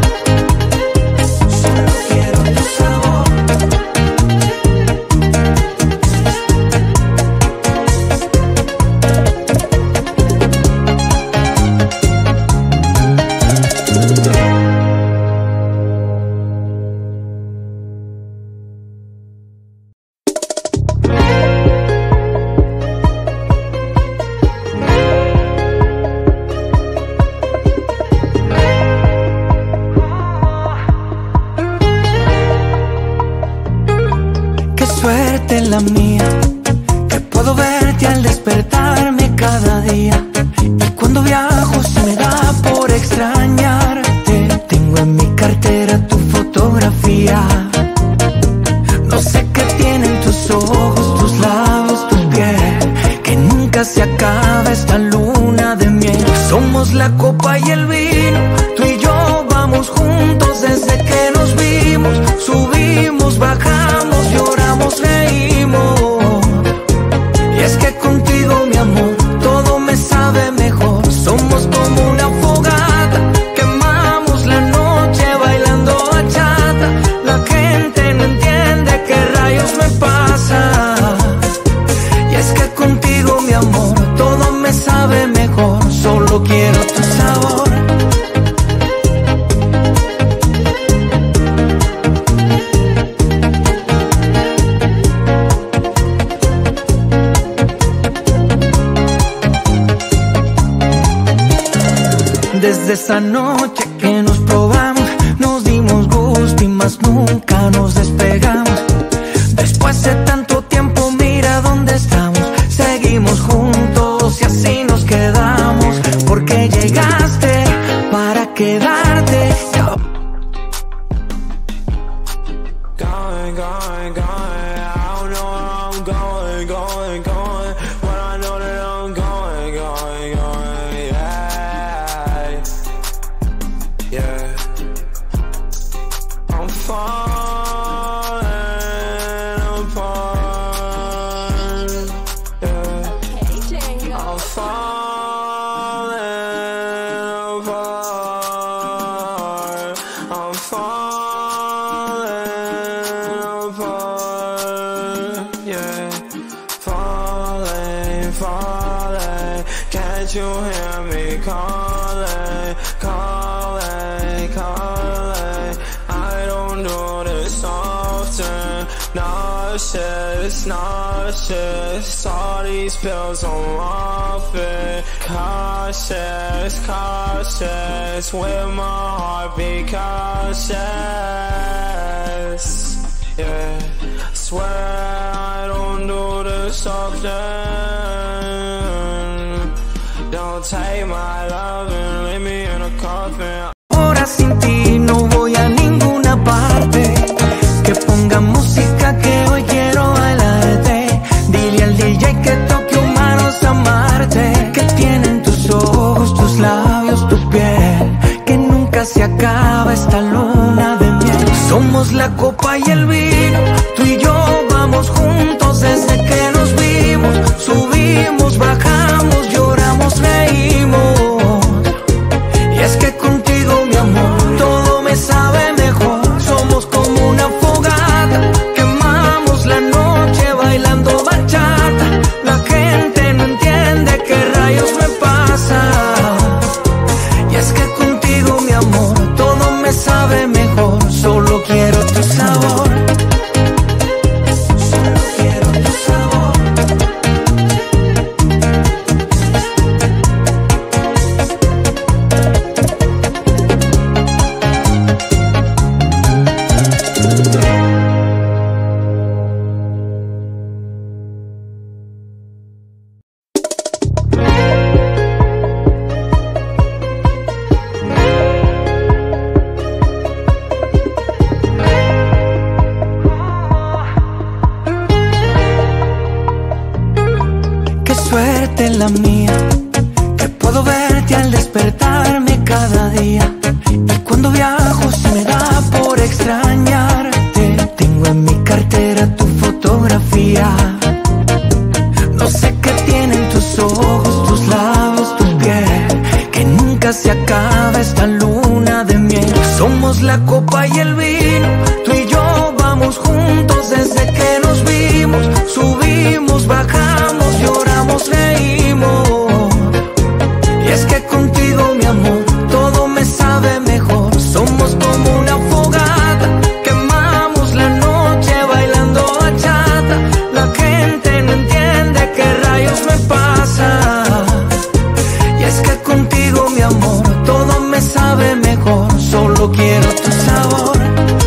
Solo quiero tu sabor. Qué suerte la mía, que puedo verte al despertarme cada día. Y cuando viajo se me da por extrañarte. Tengo en mi cartera tu fotografía. No sé qué tienen tus ojos, tus labios, tu piel, que nunca se acaba esta luna de miel. Somos la copa y el vino, tú y yo vamos juntos desde que nos vimos. Subimos, bajamos, yo Desde esa noche que nos probamos, nos dimos gusto y más nunca nos despegamos. Después de tanto tiempo, mira dónde estamos. Seguimos juntos y así nos quedamos. Porque llegaste para quedarte. Nauseous, all these pills I'm off it. Cautious, cautious, with my heart be cautious. Yeah, swear I don't do this often. Don't take my love and leave me in a coffin. Ahora sin ti no voy a ninguna parte. Que ponga música que hoy quiero bailarte. Dile al DJ que toque humanos amarte. Que tienen tus ojos, tus labios, tu piel. Que nunca se acaba esta luna de miel. Somos la copa y el vino. Tú y yo vamos juntos desde que nos vimos. Subimos, bajamos, lloramos, reímos. Y es que contigo, mi amor, todo me sabe mejor. Somos como una fogata, quemamos la noche bailando bachata. La gente no entiende qué rayos me pasa. Y es que contigo, mi amor, todo me sabe mejor. Solo quiero tu sabor. Solo quiero tu sabor. Suerte la mía, que puedo verte al despertarme cada día. Y cuando viajo se me da por extrañarte. Tengo en mi cartera tu fotografía. No sé qué tienen tus ojos, tus labios, tu piel. Que nunca se acaba esta luna de miel. Somos la copa y el vino. Tú y yo vamos juntos desde que nos vimos. Subimos, bajamos, lloramos, reímos. Y es que contigo, mi amor, todo me sabe mejor. Somos como una fogata, quemamos la noche bailando bachata. La gente no entiende qué rayos me pasa. Y es que contigo, mi amor, todo me sabe mejor. Solo quiero tu sabor.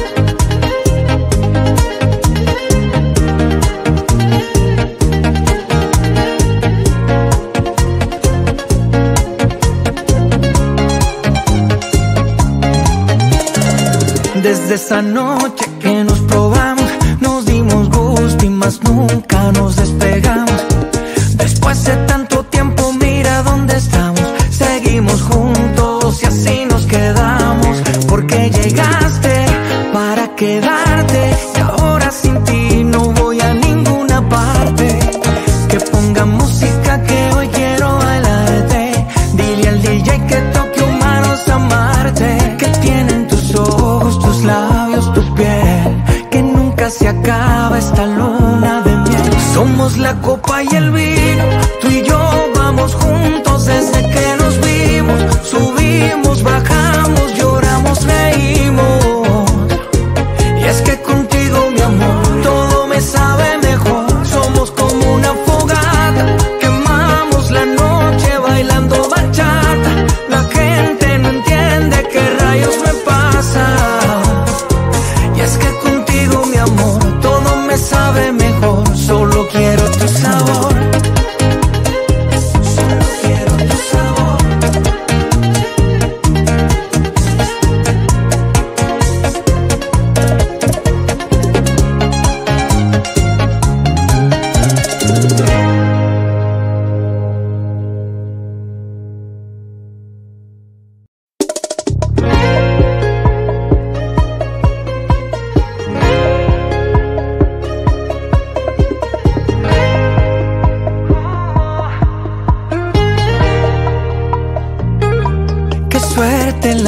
Desde esa noche que nos probamos, nos dimos gusto y más nunca nos despegamos. Después de tanto tiempo, mira dónde estamos. Seguimos juntos y así nos quedamos. Porque llegaste para quedarte. Y ahora sin ti no voy a ninguna parte. Que ponga música que hoy quiero bailarte. Dile al DJ que toque humanos amarte. Que tienen tus ojos, tus labios, tu piel. Que nunca se acaba esta luna de miel. Somos la copa y el vino. Tú y yo vamos juntos desde que nos vimos. Subimos, bajamos, lloramos, reímos. Y es que contigo, mi amor, todo me sabe mejor. Somos como una fogata, quemamos la noche bailando bachata. La gente no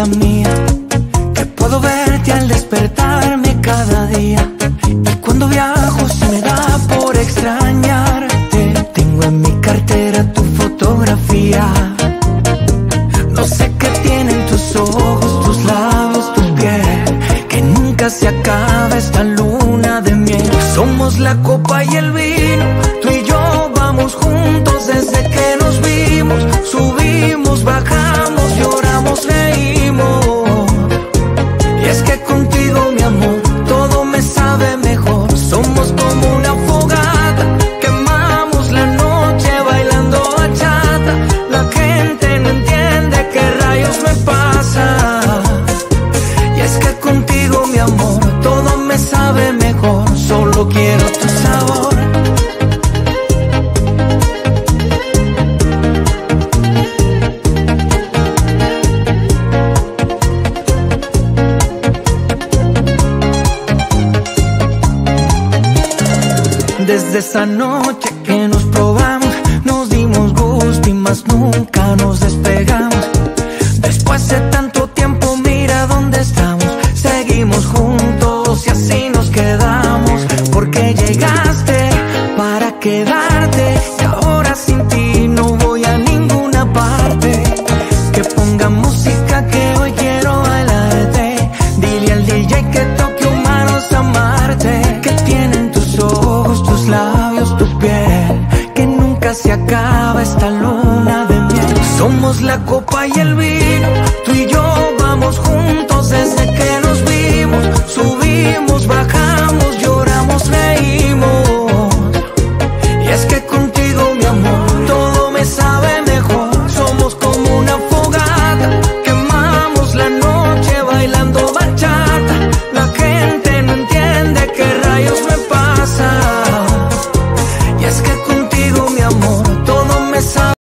la mía, que puedo verte al despertarme cada día. Y cuando viajo se me da por extrañarte. Tengo en mi cartera tu fotografía. No sé qué tienen tus ojos, tus labios, tu piel, que nunca se acaba esta luna de miel. Somos la copa y el vino, tú y yo vamos juntos desde que nos vimos. Subimos, bajamos, lloramos, reímos. Y es que contigo, mi amor, todo me sabe mejor. Somos como una fogata, quemamos la noche bailando bachata. La gente no entiende qué rayos me pasa. Y es que contigo, mi amor, todo me sabe mejor. Solo quiero tu sabor. Desde esa noche que nos probamos, nos dimos gusto y más nunca nos despegamos. Después de tanto tiempo, mira dónde estamos. Seguimos juntos y así nos quedamos. Porque llegaste para quedarte y ahora sin ti no voy a ninguna parte. Que ponga música que hoy quiero bailarte. Dile al DJ que toque humanos amarte. Que tienen tus ojos, tus labios, tu piel, que nunca se acaba esta luna de miel. Somos la copa y el vino, tú y yo vamos juntos desde que nos vimos. Subimos, bajamos, lloramos, reímos. Y es que contigo, mi amor, todo me sabe mejor. Somos como una fogata, quemamos la noche bailando bachata. La gente no entiende qué rayos me pasa. Y es que contigo, mi amor, todo me sabe